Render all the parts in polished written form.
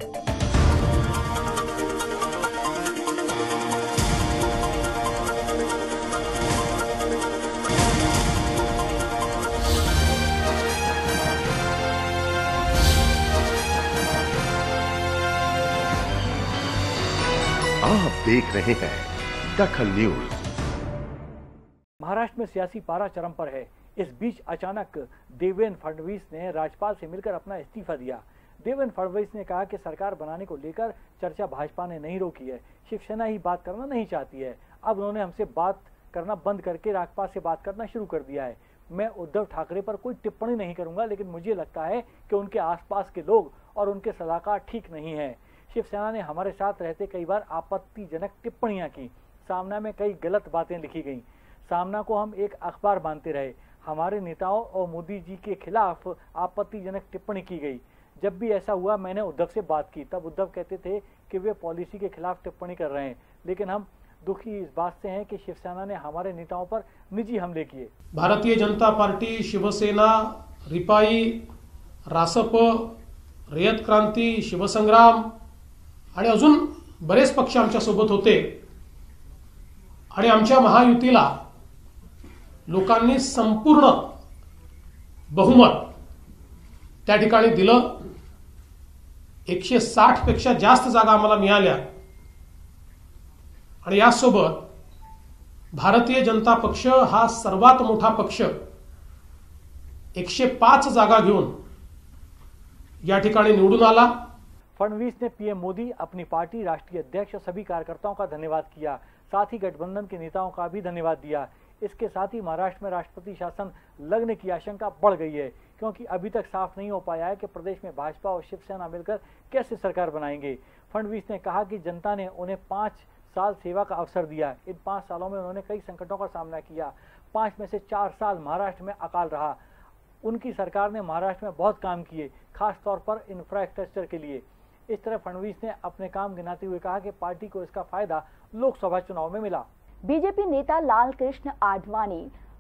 आप देख रहे हैं दखल न्यूज। महाराष्ट्र में सियासी पारा चरम पर है। इस बीच अचानक देवेंद्र फडणवीस ने राज्यपाल से मिलकर अपना इस्तीफा दिया। देवेंद्र फडणवीस ने कहा कि सरकार बनाने को लेकर चर्चा भाजपा ने नहीं रोकी है, शिवसेना ही बात करना नहीं चाहती है। अब उन्होंने हमसे बात करना बंद करके राज्यपाल से बात करना शुरू कर दिया है। मैं उद्धव ठाकरे पर कोई टिप्पणी नहीं करूंगा, लेकिन मुझे लगता है कि उनके आसपास के लोग और उनके सलाहकार ठीक नहीं है। शिवसेना ने हमारे साथ रहते कई बार आपत्तिजनक टिप्पणियां की। सामना में कई गलत बातें लिखी गईं। सामना को हम एक अखबार मानते रहे। हमारे नेताओं और मोदी जी के खिलाफ आपत्तिजनक टिप्पणी की गई। जब भी ऐसा हुआ मैंने उद्धव से बात की, तब उद्धव कहते थे कि वे पॉलिसी के खिलाफ टिप्पणी कर रहे हैं। लेकिन हम दुखी इस बात से हैं कि शिवसेना ने हमारे नेताओं पर निजी हमले किए। भारतीय जनता पार्टी, शिवसेना, रिपाई, रासप, रयत क्रांती, शिवसंग्राम आणि अजून बरेच पक्ष आमच्या सोबत होते आणि आमच्या महायुतीला लोकांनी संपूर्ण बहुमत त्या ठिकाणी दिलं। 160 पेक्षा जास्त जागा आम्हाला मिळाल्या आणि यासोबत भारतीय जनता पक्ष हा सर्वात मोठा पक्ष 105 जागा घेऊन या ठिकाणी निवडून आला। फडणवीस ने पीएम मोदी, अपनी पार्टी, राष्ट्रीय अध्यक्ष, सभी कार्यकर्ताओं का धन्यवाद किया। साथ ही गठबंधन के नेताओं का भी धन्यवाद दिया। इसके साथ ही महाराष्ट्र में राष्ट्रपति शासन लगने की आशंका बढ़ गई है, क्योंकि अभी तक साफ नहीं हो पाया है कि प्रदेश में भाजपा और शिवसेना मिलकर कैसे सरकार बनाएंगे। फडणवीस ने कहा कि जनता ने उन्हें 5 साल सेवा का अवसर दिया। इन 5 सालों में उन्होंने कई संकटों का सामना किया। 5 में से 4 साल महाराष्ट्र में अकाल रहा। उनकी सरकार ने महाराष्ट्र में बहुत काम किए, खास तौर पर इंफ्रास्ट्रक्चर के लिए। इस तरह फडणवीस ने अपने काम गिनाते हुए कहा कि पार्टी को इसका फायदा लोकसभा चुनाव में मिला। बीजेपी नेता लाल कृष्ण आडवाणी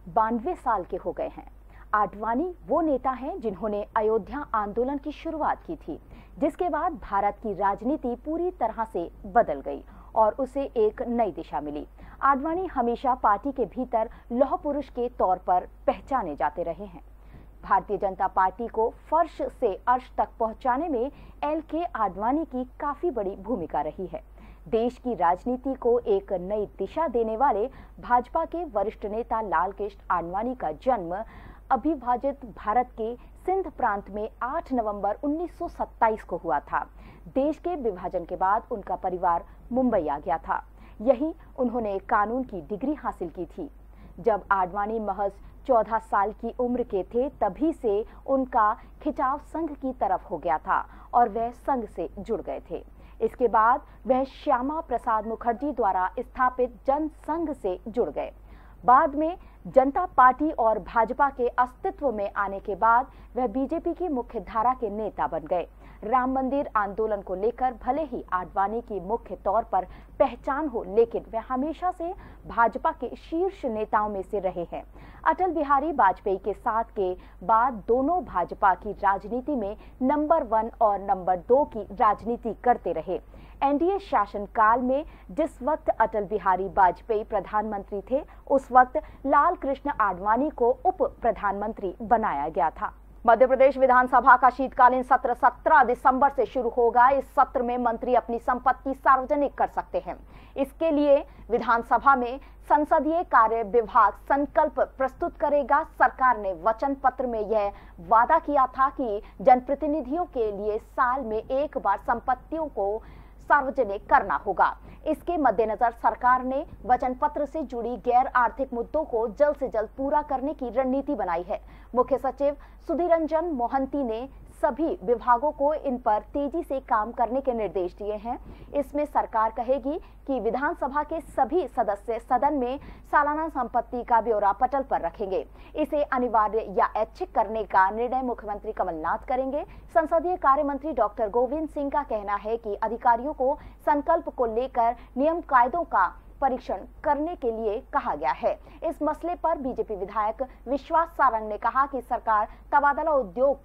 92 साल के हो गए हैं। आडवाणी वो नेता हैं जिन्होंने अयोध्या आंदोलन की शुरुआत की थी, जिसके बाद भारत की राजनीति पूरी तरह से बदल गई और उसे एक नई दिशा मिली। आडवाणी हमेशा पार्टी के भीतर लौह पुरुष के तौर पर पहचाने जाते रहे हैं। भारतीय जनता पार्टी को फर्श से अर्श तक पहुंचाने में एल.के. आडवाणी की काफी बड़ी भूमिका रही है। देश की राजनीति को एक नई दिशा देने वाले भाजपा के वरिष्ठ नेता लाल कृष्ण आडवाणी का जन्म अविभाजित भारत के सिंध प्रांत में 8 नवंबर 1927 को हुआ था। देश के विभाजन के बाद उनका परिवार मुंबई आ गया था। यहीं उन्होंने कानून की डिग्री हासिल की थी। जब आडवाणी महज 14 साल की उम्र के थे, तभी से उनका खिंचाव संघ की तरफ हो गया था और वह संघ से जुड़ गए थे। इसके बाद वह श्यामा प्रसाद मुखर्जी द्वारा स्थापित जन संघ से जुड़ गए। बाद में जनता पार्टी और भाजपा के अस्तित्व में आने के बाद वह बीजेपी की मुख्य धारा के नेता बन गए। राम मंदिर आंदोलन को लेकर भले ही आडवाणी की मुख्य तौर पर पहचान हो, लेकिन वह हमेशा से भाजपा के शीर्ष नेताओं में से रहे हैं। अटल बिहारी वाजपेयी के साथ के बाद दोनों भाजपा की राजनीति में नंबर 1 और नंबर 2 की राजनीति करते रहे। एनडीए शासन काल में जिस वक्त अटल बिहारी वाजपेयी प्रधानमंत्री थे, उस वक्त लाल कृष्ण आडवाणी को उप प्रधानमंत्री बनाया गया था। मध्य प्रदेश विधानसभा का शीतकालीन सत्र 17 दिसंबर से शुरू होगा। इस सत्र में मंत्री अपनी संपत्ति सार्वजनिक कर सकते हैं। इसके लिए विधानसभा में संसदीय कार्य विभाग संकल्प प्रस्तुत करेगा। सरकार ने वचन पत्र में यह वादा किया था कि जनप्रतिनिधियों के लिए साल में एक बार संपत्तियों को सार्वजनिक करना होगा। इसके मद्देनजर सरकार ने वचन पत्र से जुड़ी गैर आर्थिक मुद्दों को जल्द से जल्द पूरा करने की रणनीति बनाई है। मुख्य सचिव सुधीर रंजन मोहंती ने सभी विभागों को इन पर तेजी से काम करने के निर्देश दिए हैं। इसमें सरकार कहेगी कि विधानसभा के सभी सदस्य सदन में सालाना संपत्ति का ब्यौरा पटल पर रखेंगे। इसे अनिवार्य या ऐच्छिक करने का निर्णय मुख्यमंत्री कमलनाथ करेंगे। संसदीय कार्य मंत्री डॉक्टर गोविंद सिंह का कहना है कि अधिकारियों को संकल्प को लेकर नियम कायदों का परीक्षण करने के लिए कहा गया है। इस मसले पर बीजेपी विधायक विश्वास सारंग ने कहा कि सरकार तबादला उद्योग की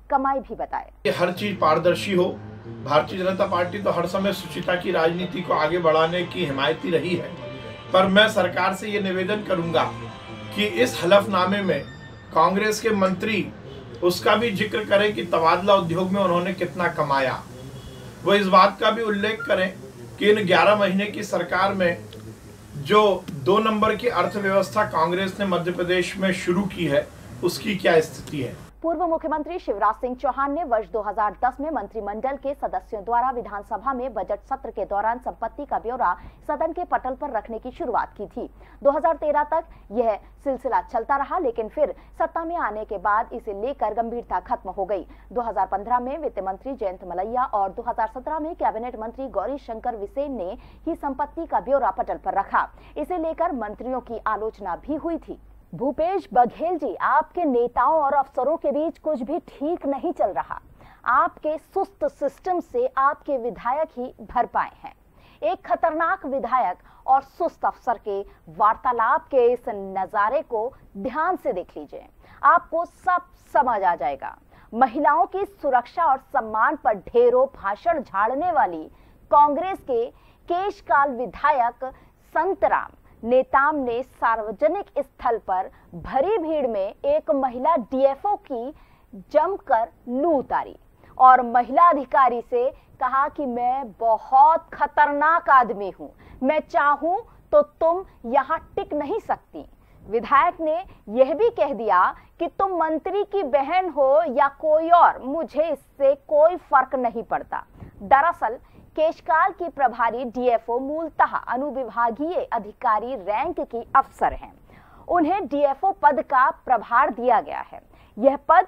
कमाई भी बताए। हर चीज पारदर्शी हो। भारतीय जनता पार्टी तो हर समय शुचिता की राजनीति को आगे बढ़ाने की हिमायती रही है, पर मैं सरकार से ये निवेदन करूंगा कि इस हलफनामे में कांग्रेस के मंत्री उसका भी जिक्र करें कि तबादला उद्योग में उन्होंने कितना कमाया। वो इस बात का भी उल्लेख करें कि इन 11 महीने की सरकार में जो 2 नंबर की अर्थव्यवस्था कांग्रेस ने मध्य प्रदेश में शुरू की है उसकी क्या स्थिति है। पूर्व मुख्यमंत्री शिवराज सिंह चौहान ने वर्ष 2010 में मंत्रिमंडल के सदस्यों द्वारा विधानसभा में बजट सत्र के दौरान संपत्ति का ब्यौरा सदन के पटल पर रखने की शुरुआत की थी। 2013 तक यह सिलसिला चलता रहा, लेकिन फिर सत्ता में आने के बाद इसे लेकर गंभीरता खत्म हो गई। 2015 में वित्त मंत्री जयंत मलैया और 2017 में कैबिनेट मंत्री गौरी शंकर बिसेन ने ही संपत्ति का ब्यौरा पटल पर रखा। इसे लेकर मंत्रियों की आलोचना भी हुई थी। भूपेश बघेल जी, आपके नेताओं और अफसरों के बीच कुछ भी ठीक नहीं चल रहा। आपके सुस्त सिस्टम से आपके विधायक ही भर पाए हैं। एक खतरनाक विधायक और सुस्त अफसर के वार्तालाप के इस नजारे को ध्यान से देख लीजिए, आपको सब समझ आ जाएगा। महिलाओं की सुरक्षा और सम्मान पर ढेरों भाषण झाड़ने वाली कांग्रेस के केशकाल विधायक संतराम नेताम ने सार्वजनिक स्थल पर भरी भीड़ में एक महिला डीएफओ की जमकर लू उतारी और महिला अधिकारी से कहा कि मैं बहुत खतरनाक आदमी हूं, मैं चाहूं तो तुम यहां टिक नहीं सकती। विधायक ने यह भी कह दिया कि तुम मंत्री की बहन हो या कोई और, मुझे इससे कोई फर्क नहीं पड़ता। दरअसल केशकाल की प्रभारी डीएफओ मूलतः अनुविभागीय अधिकारी रैंक की अफसर हैं। उन्हें डीएफओ पद का प्रभार दिया गया है। यह पद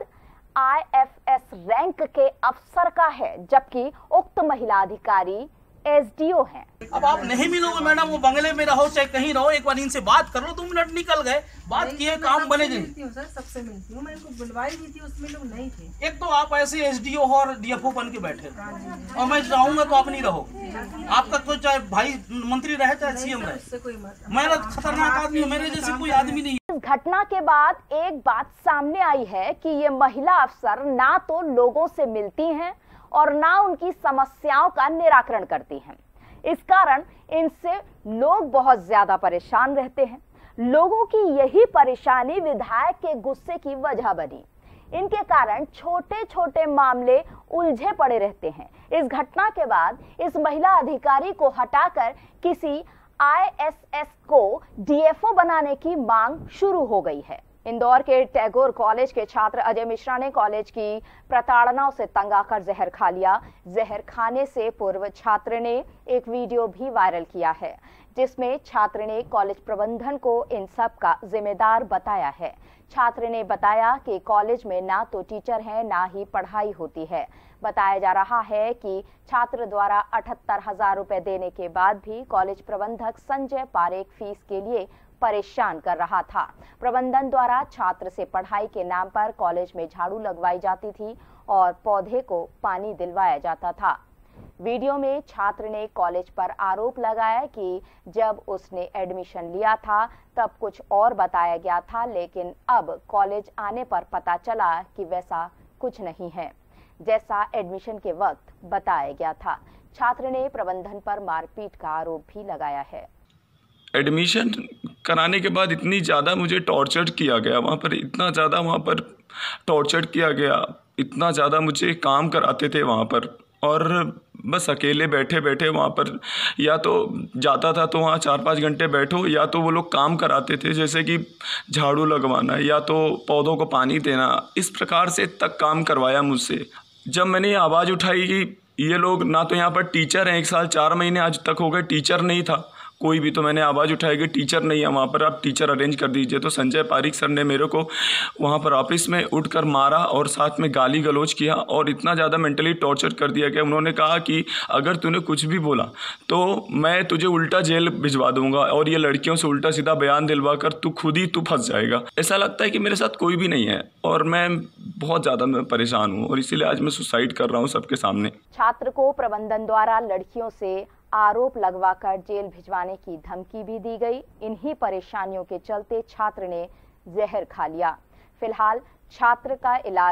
आईएफएस रैंक के अफसर का है, जबकि उक्त महिला अधिकारी एसडीओ हैं। अब आप नहीं मिलोगे मैडम, वो बंगले में रहो चाहे कहीं रहो, एक बार इनसे बात कर लो। 2 मिनट निकल गए, बात किए, काम बने नहीं। सर सबसे मिलती हूँ, मैंने बुलवाई भी थी, उसमें लोग नहीं थे। एक तो आप ऐसे एसडीओ और डीएफओ बन के बैठे और मैं चाहूंगा तो आप नहीं रहो। आपका कोई चाहे भाई मंत्री रहे चाहे सीएम रहे, मैं खतरनाक आदमी हूँ, मेरे जैसे कोई आदमी नहीं। इस घटना के बाद एक बात सामने आई है कि ये महिला अफसर ना तो लोगों से मिलती हैं और ना उनकी समस्याओं का निराकरण करती हैं। इस कारण इनसे लोग बहुत ज्यादा परेशान रहते हैं। लोगों की यही परेशानी विधायक के गुस्से की वजह बनी। इनके कारण छोटे छोटे मामले उलझे पड़े रहते हैं। इस घटना के बाद इस महिला अधिकारी को हटाकर किसी आईएसएस को डीएफओ बनाने की मांग शुरू हो गई है। इंदौर के टैगोर कॉलेज के छात्र अजय मिश्रा ने कॉलेज की प्रताड़नाओं से तंग आकर जहर खा लिया। जहर खाने से पूर्व छात्र ने एक वीडियो भी वायरल किया है, जिसमें छात्र ने कॉलेज प्रबंधन को इन सब का जिम्मेदार बताया है। छात्र ने बताया कि कॉलेज में ना तो टीचर हैं, ना ही पढ़ाई होती है। बताया जा रहा है कि छात्र द्वारा 78,000 रुपए देने के बाद भी कॉलेज प्रबंधक संजय पारेख फीस के लिए परेशान कर रहा था। प्रबंधन द्वारा छात्र से पढ़ाई के नाम पर कॉलेज में झाड़ू लगवाई जाती थी और पौधे को पानी दिलवाया जाता था। वीडियो में छात्र ने कॉलेज पर आरोप लगाया कि जब उसने एडमिशन लिया था तब कुछ और बताया गया था, लेकिन अब कॉलेज आने पर पता चला कि वैसा कुछ नहीं है जैसा एडमिशन के वक्त बताया गया था। छात्र ने प्रबंधन पर मारपीट का आरोप भी लगाया है। एडमिशन कराने के बाद इतनी ज़्यादा मुझे टॉर्चर किया गया, वहाँ पर इतना ज़्यादा वहाँ पर टॉर्चर किया गया, इतना ज़्यादा मुझे काम कराते थे वहाँ पर, और बस अकेले बैठे बैठे वहाँ पर या तो जाता था तो वहाँ 4-5 घंटे बैठो, या तो वो लोग काम कराते थे जैसे कि झाड़ू लगवाना या तो पौधों को पानी देना, इस प्रकार से तक काम करवाया मुझसे। जब मैंने आवाज़ उठाई कि ये लोग ना तो यहाँ पर टीचर हैं, 1 साल 4 महीने आज तक हो गए टीचर नहीं था कोई भी, तो मैंने आवाज़ उठाई कि टीचर नहीं है वहाँ पर, आप टीचर अरेंज कर दीजिए। तो संजय पारीख सर ने मेरे को वहाँ पर ऑफिस में उठकर मारा और साथ में गाली गलौज किया और इतना ज़्यादा मेंटली टॉर्चर कर दिया कि उन्होंने कहा कि अगर तूने कुछ भी बोला तो मैं तुझे उल्टा जेल भिजवा दूंगा और ये लड़कियों से उल्टा सीधा बयान दिलवा कर तू फंस जाएगा। ऐसा लगता है कि मेरे साथ कोई भी नहीं है और मैं बहुत ज़्यादा परेशान हूँ और इसीलिए आज मैं सुसाइड कर रहा हूँ सबके सामने। छात्र को प्रबंधन द्वारा लड़कियों से आरोप लगवाकर जेल भिजवाने की धमकी भी दी गई। इन्हीं परेशानियों के चलते छात्र ने जहर खा लिया। फिलहाल छात्र का इलाज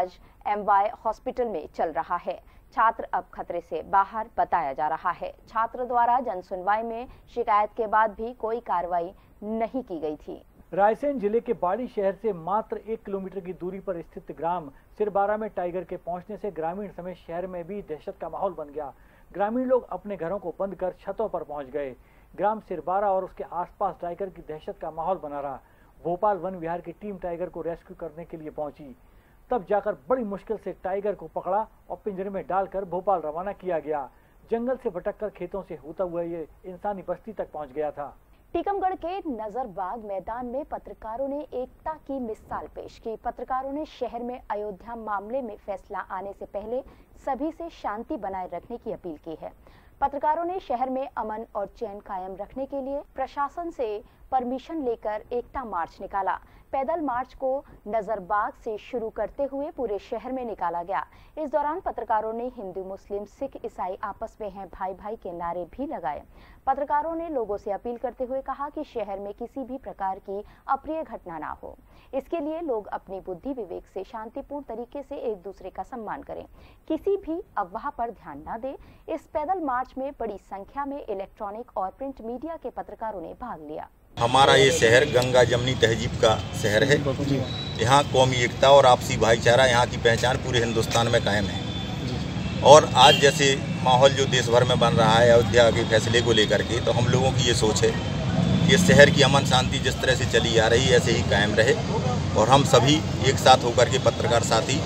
MY हॉस्पिटल में चल रहा है। छात्र अब खतरे से बाहर बताया जा रहा है। छात्र द्वारा जन सुनवाई में शिकायत के बाद भी कोई कार्रवाई नहीं की गई थी। रायसेन जिले के बाड़ी शहर से मात्र 1 किलोमीटर की दूरी पर स्थित ग्राम सिरबारा में टाइगर के पहुंचने से ग्रामीण समेत शहर में भी दहशत का माहौल बन गया। ग्रामीण लोग अपने घरों को बंद कर छतों पर पहुंच गए। ग्राम सिरबारा और उसके आसपास टाइगर की दहशत का माहौल बना रहा। भोपाल वन विहार की टीम टाइगर को रेस्क्यू करने के लिए पहुंची, तब जाकर बड़ी मुश्किल से टाइगर को पकड़ा और पिंजरे में डालकर भोपाल रवाना किया गया। जंगल से भटककर खेतों से होता हुआ ये इंसानी बस्ती तक पहुंच गया था। टीकमगढ़ के नजरबाग मैदान में पत्रकारों ने एकता की मिसाल पेश की। पत्रकारों ने शहर में अयोध्या मामले में फैसला आने से पहले सभी से शांति बनाए रखने की अपील की है। पत्रकारों ने शहर में अमन और चैन कायम रखने के लिए प्रशासन से परमिशन लेकर एकता मार्च निकाला। पैदल मार्च को नजरबाग से शुरू करते हुए पूरे शहर में निकाला गया। इस दौरान पत्रकारों ने हिंदू, मुस्लिम, सिख, ईसाई आपस में हैं भाई भाई के नारे भी लगाए। पत्रकारों ने लोगों से अपील करते हुए कहा कि शहर में किसी भी प्रकार की अप्रिय घटना ना हो। इसके लिए लोग अपनी बुद्धि विवेक से शांतिपूर्ण तरीके से एक दूसरे का सम्मान करें, किसी भी अफवाह पर ध्यान न दें। इस पैदल मार्च में बड़ी संख्या में इलेक्ट्रॉनिक और प्रिंट मीडिया के पत्रकारों ने भाग लिया। हमारा ये शहर गंगा जमनी तहजीब का शहर है। यहाँ कौमी एकता और आपसी भाईचारा, यहाँ की पहचान पूरे हिंदुस्तान में कायम है। और आज जैसे माहौल जो देश भर में बन रहा है अयोध्या के फैसले को लेकर के, तो हम लोगों की ये सोच है कि इस शहर की अमन शांति जिस तरह से चली आ रही है ऐसे ही कायम रहे। और हम सभी एक साथ होकर के पत्रकार साथी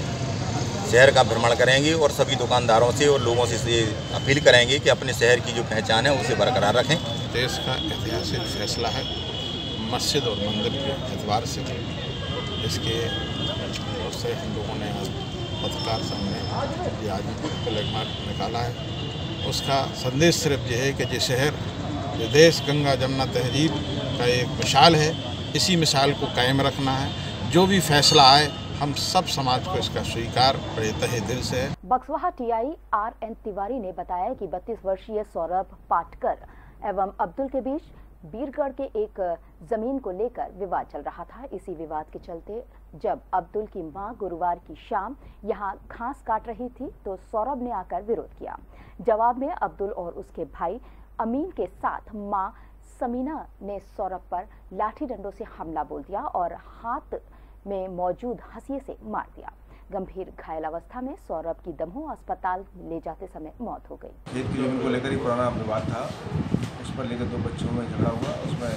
शहर का भ्रमण करेंगे और सभी दुकानदारों से और लोगों से अपील करेंगे कि अपने शहर की जो पहचान है उसे बरकरार रखें। देश का ऐतिहासिक फैसला है मस्जिद और मंदिर के एतबार से, इसके उससे हम लोगों ने पत्रकार संघ ने ये आज फ्लैग मार्च निकाला है। उसका संदेश सिर्फ ये है कि ये शहर, ये देश गंगा जमुना तहजीब का एक मिसाल है। इसी मिसाल को कायम रखना है। जो भी फैसला आए हम सब समाज को इसका स्वीकार बड़े तहे दिल से है। बक्सवाहा TI RN तिवारी ने बताया कि 32 वर्षीय सौरभ पाटकर एवं अब्दुल के बीच बीरगढ़ के एक जमीन को लेकर विवाद चल रहा था। इसी विवाद के चलते जब अब्दुल की मां गुरुवार की शाम यहां घास काट रही थी तो सौरभ ने आकर विरोध किया। जवाब में अब्दुल और उसके भाई अमीन के साथ मां समीना ने सौरभ पर लाठी डंडों से हमला बोल दिया और हाथ में मौजूद हंसिए से मार दिया। गंभीर घायल अवस्था में सौरभ की दमोह अस्पताल ले जाते समय मौत हो गई। खेत की जमीन को लेकर ही पुराना विवाद था, उस पर लेकर 2 बच्चों में झगड़ा हुआ। उसमें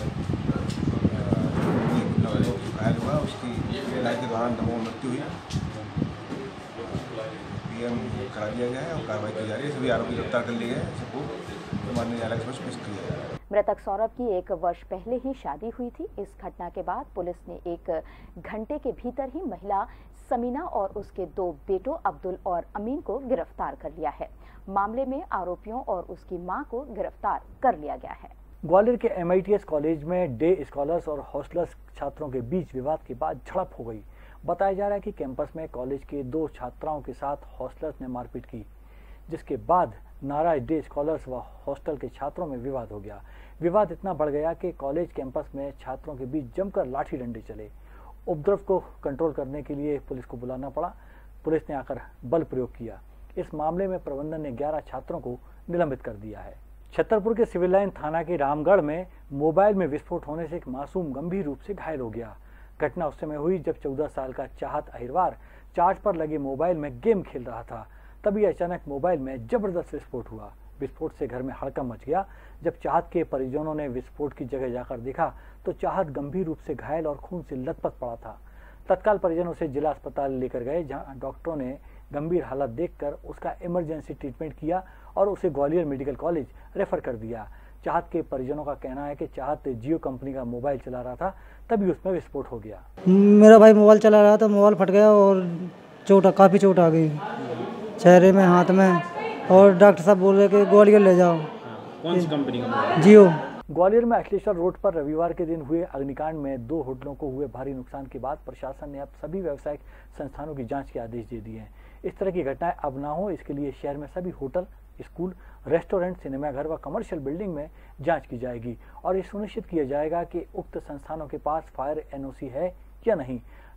एक घायल हुआ, उसकी इलाज के दौरान दमोह मृत्यु हुई। PM करा दिया गया है और कार्रवाई की जा रही है। सभी आरोपी गिरफ्तार कर लिए गए हैं। सबको माननीय न्यायालय के समक्ष पेश किया गया है। मृतक सौरभ की 1 वर्ष पहले ही शादी हुई थी। इस घटना के बाद पुलिस ने 1 घंटे के भीतर ही महिला समीना और उसके 2 बेटों अब्दुल और अमीन को गिरफ्तार कर लिया है। मामले में आरोपियों और उसकी मां को गिरफ्तार कर लिया गया है। ग्वालियर के MITS कॉलेज में डे स्कॉलर्स और हॉस्टलर्स छात्रों के बीच विवाद के बाद झड़प हो गई। बताया जा रहा है कि कैंपस में कॉलेज के 2 छात्राओं के साथ हॉस्टलर्स ने मारपीट की, जिसके बाद नाराज डे स्कॉलर्स व हॉस्टल के छात्रों में विवाद हो गया। विवाद इतना बढ़ गया कि कॉलेज कैंपस में छात्रों के बीच जमकर लाठी डंडे चले। उपद्रव को कंट्रोल करने के लिए पुलिस को बुलाना पड़ा। पुलिस ने आकर बल प्रयोग किया। इस मामले में प्रबंधन ने 11 छात्रों को निलंबित कर दिया है। छतरपुर के सिविल लाइन थाना के रामगढ़ में मोबाइल में विस्फोट होने से एक मासूम गंभीर रूप से घायल हो गया। घटना उस समय हुई जब 14 साल का चाहत अहिरवार चार्ज पर लगे मोबाइल में गेम खेल रहा था। तभी अचानक मोबाइल में जबरदस्त विस्फोट हुआ। विस्फोट से घर में हड़कंप मच गया। जब चाहत के परिजनों ने विस्फोट की जगह जाकर देखा तो चाहत गंभीर रूप से घायल और खून से लथपथ पड़ा था। तत्काल परिजन उसे जिला अस्पताल लेकर गए, जहां डॉक्टरों ने गंभीर हालत देखकर उसका इमरजेंसी ट्रीटमेंट किया और उसे ग्वालियर मेडिकल कॉलेज रेफर कर दिया। चाहत के परिजनों का कहना है कि चाहत जियो कंपनी का मोबाइल चला रहा था, तभी उसमें विस्फोट हो गया। मेरा भाई मोबाइल चला रहा था, मोबाइल फट गया और काफ़ी चोट आ गई चेहरे में, हाथ में, और डॉक्टर साहब बोल रहे कि ग्वालियर ले जाओ। कौन सी कंपनी का? जियो। ग्वालियर में अखिलेश्वर रोड पर रविवार के दिन हुए अग्निकांड में 2 होटलों को हुए भारी नुकसान के बाद प्रशासन ने अब सभी व्यावसायिक संस्थानों की जांच के आदेश दे दिए हैं। इस तरह की घटनाएं अब ना हो, इसके लिए शहर में सभी होटल, स्कूल, रेस्टोरेंट, सिनेमाघर व कमर्शियल बिल्डिंग में जांच की जाएगी और ये सुनिश्चित किया जाएगा कि उक्त संस्थानों के पास फायर NOC है या नहीं।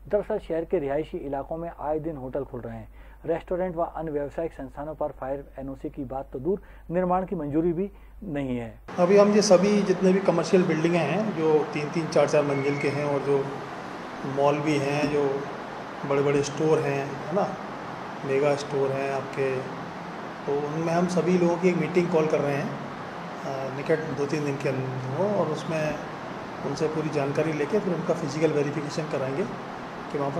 दरअसल शहर के रिहायशी इलाकों में आए दिन होटल खुल रहे हैं। रेस्टोरेंट व अन्य व्यावसायिक संस्थानों पर फायर एनओसी की बात तो दूर, निर्माण की मंजूरी भी नहीं है। अभी हम ये सभी जितने भी कमर्शियल बिल्डिंगें हैं जो 3-3, 4-4 मंजिल के हैं और जो मॉल भी हैं, जो बड़े बड़े स्टोर हैं, है ना, मेगा स्टोर हैं आपके, तो उनमें हम सभी लोगों की एक मीटिंग कॉल कर रहे हैं निकट 2-3 दिन के अंदर, और उसमें उनसे पूरी जानकारी लेके फिर उनका फिजिकल वेरिफिकेशन कराएंगे कि वहाँ पर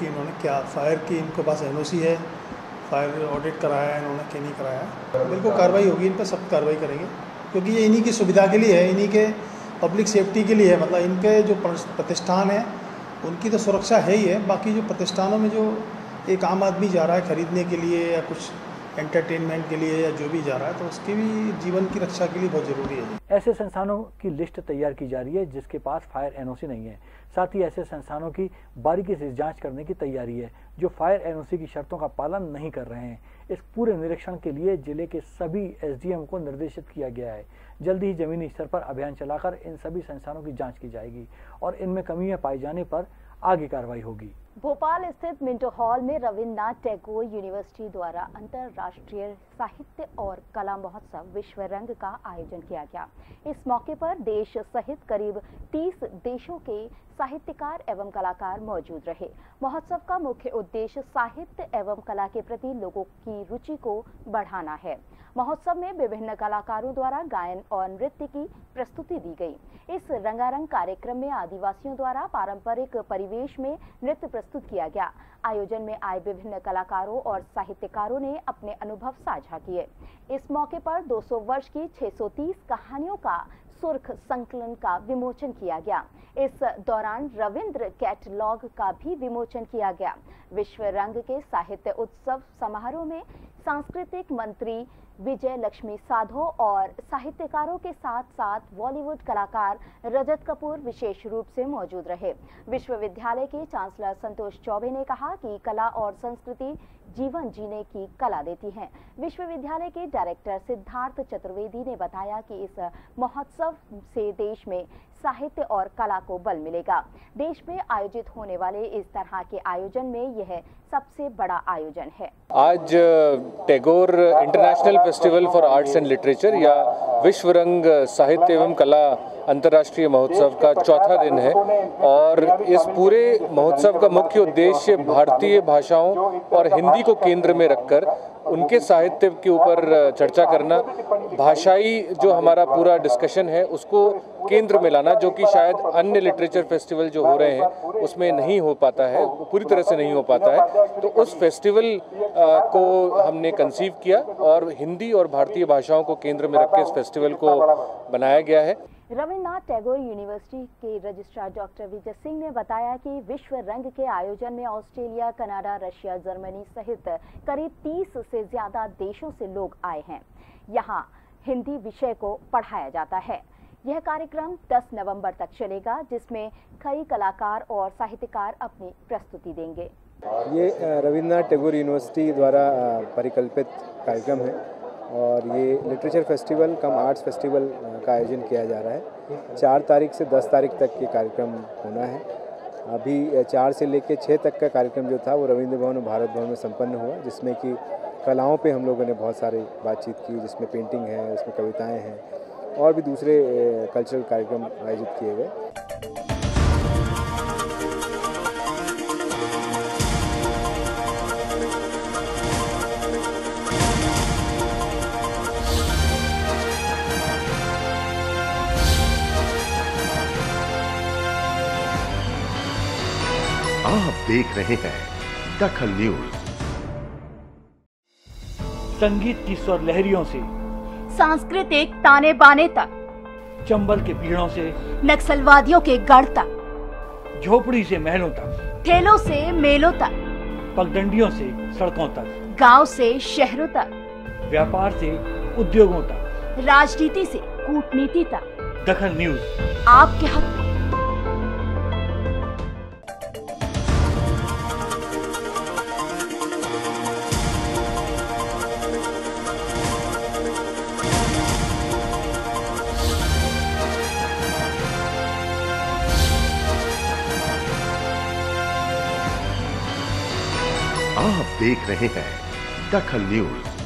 फायर की इनके पास एनओसी है, फायर ऑडिट कराया है इन्होंने कि नहीं कराया है। बिल्कुल कार्रवाई होगी, इन पर सख्त कार्रवाई करेंगे, क्योंकि ये इन्हीं की सुविधा के लिए है, इन्हीं के पब्लिक सेफ्टी के लिए है। मतलब इनके जो प्रतिष्ठान है उनकी तो सुरक्षा है ही है, बाकी जो प्रतिष्ठानों में जो एक आम आदमी जा रहा है खरीदने के लिए या कुछ एंटरटेनमेंट के लिए या जो भी जा रहा है, तो उसकी भी जीवन की रक्षा के लिए बहुत ज़रूरी है। ऐसे संस्थानों की लिस्ट तैयार की जा रही है जिसके पास फायर एनओसी नहीं है। साथ ही ऐसे संस्थानों की बारीकी से जांच करने की तैयारी है जो फायर एनओसी की शर्तों का पालन नहीं कर रहे हैं। इस पूरे निरीक्षण के लिए जिले के सभी एसडीएम को निर्देशित किया गया है। जल्दी ही जमीनी स्तर पर अभियान चलाकर इन सभी संस्थानों की जाँच की जाएगी और इनमें कमियां पाए जाने पर आगे कार्रवाई होगी। भोपाल स्थित मिंटो हॉल में रविन्द्रनाथ टैगोर यूनिवर्सिटी द्वारा अंतर्राष्ट्रीय साहित्य और कला महोत्सव विश्व रंग का आयोजन किया गया। इस मौके पर देश सहित करीब 30 देशों के साहित्यकार एवं कलाकार मौजूद रहे। महोत्सव का मुख्य उद्देश्य साहित्य एवं कला के प्रति लोगों की रुचि को बढ़ाना है। महोत्सव में विभिन्न कलाकारों द्वारा गायन और नृत्य की प्रस्तुति दी गई। इस रंगारंग कार्यक्रम में आदिवासियों द्वारा पारंपरिक परिवेश में नृत्य प्रस्तुत किया गया। आयोजन में आए विभिन्न कलाकारों और साहित्यकारों ने अपने अनुभव साझा किए। इस मौके पर 200 वर्ष की 630 कहानियों का सुर्ख संकलन का विमोचन किया गया। इस दौरान रविंद्र कैटलॉग का भी विमोचन किया गया। विश्व रंग के साहित्य उत्सव समारोह में सांस्कृतिक मंत्री विजय लक्ष्मी साधो और साहित्यकारों के साथ साथ बॉलीवुड कलाकार रजत कपूर विशेष रूप से मौजूद रहे। विश्वविद्यालय के चांसलर संतोष चौबे ने कहा कि कला और संस्कृति जीवन जीने की कला देती हैं। विश्वविद्यालय के डायरेक्टर सिद्धार्थ चतुर्वेदी ने बताया कि इस महोत्सव से देश में साहित्य और कला को बल मिलेगा। देश में आयोजित होने वाले इस तरह के आयोजन में यह सबसे बड़ा आयोजन है। आज Tagore international festival for arts and literature या विश्व रंग साहित्य एवं कला अंतर्राष्ट्रीय महोत्सव का चौथा दिन है और इस पूरे महोत्सव का मुख्य उद्देश्य भारतीय भाषाओं और हिंदी को केंद्र में रखकर उनके साहित्य के ऊपर चर्चा करना, भाषाई जो हमारा पूरा डिस्कशन है उसको केंद्र में लाना, जो कि शायद अन्य लिटरेचर फेस्टिवल जो हो रहे हैं उसमें नहीं हो पाता है, पूरी तरह से नहीं हो पाता है। तो उस फेस्टिवल को हमने कंसीव किया और हिंदी और भारतीय भाषाओं को केंद्र में रख के इस फेस्टिवल को बनाया गया है। रविन्द्रनाथ टैगोर यूनिवर्सिटी के रजिस्ट्रार डॉक्टर विजय सिंह ने बताया कि विश्व रंग के आयोजन में ऑस्ट्रेलिया, कनाडा, रशिया, जर्मनी सहित करीब 30 से ज्यादा देशों से लोग आए हैं। यहाँ हिंदी विषय को पढ़ाया जाता है। यह कार्यक्रम 10 नवंबर तक चलेगा, जिसमें कई कलाकार और साहित्यकार अपनी प्रस्तुति देंगे। ये रविन्द्रनाथ टैगोर यूनिवर्सिटी द्वारा परिकल्पित कार्यक्रम है और ये literature festival cum arts festival का आयोजन किया जा रहा है। 4 तारीख से 10 तारीख तक ये कार्यक्रम होना है। अभी 4 से लेकर 6 तक का कार्यक्रम जो था वो रविंद्र भवन और भारत भवन में संपन्न हुआ, जिसमें कि कलाओं पे हम लोगों ने बहुत सारी बातचीत की, जिसमें पेंटिंग है, उसमें कविताएं हैं और भी दूसरे कल्चरल कार्यक्रम आयोजित किए गए। आप देख रहे हैं दखल न्यूज। संगीत की स्वर लहरियों से सांस्कृतिक ताने बाने तक, चंबल के पीड़ों से नक्सलवादियों के गढ़ तक, झोपड़ी से महलों तक, ठेलों से मेलों तक, पगडंडियों से सड़कों तक, गांव से शहरों तक, व्यापार से उद्योगों तक, राजनीति से कूटनीति तक, दखल न्यूज आपके हक। देख रहे हैं दखल न्यूज।